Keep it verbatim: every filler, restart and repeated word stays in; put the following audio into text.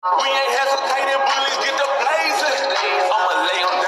We ain't hesitating, bullies get the blazing. I'ma lay 'em